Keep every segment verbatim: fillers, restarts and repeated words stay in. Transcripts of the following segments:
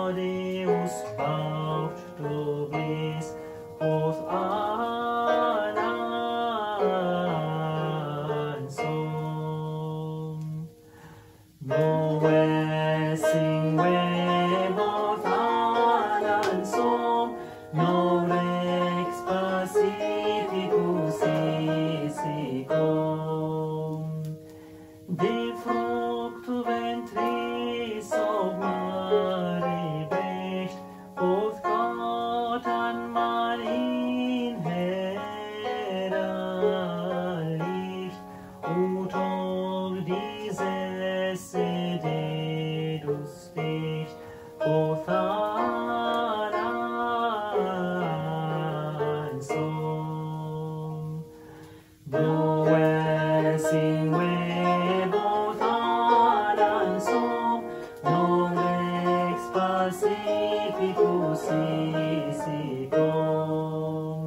Deus baut, du bist auf allen Song. Nowel, syng auf allen Song, Norex pacificus isicum. De fructu ventris ob mare brecht, of Gott an mal in herrlicht, ut og dieses sededus dicht, of allen Song. Nowel, syng auf allen Song, Norex pacificus isicum.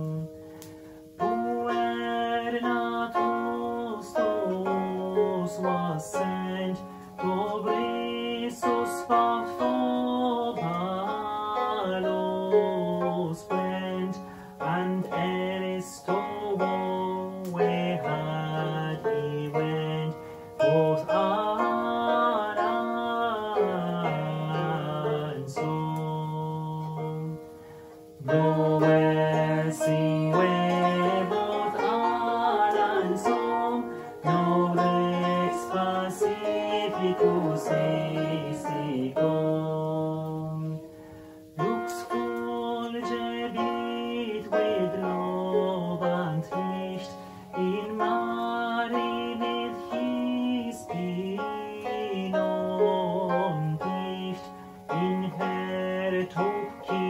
Puer natus tos was sent, Dobrisus Paphalos blend, and Aristo where had he went, both allen Song. Nowel, syng both allen Song, Norex pacificus isicum. Lux fulgerit with love and licht, in mare mit his pinon dicht, in her took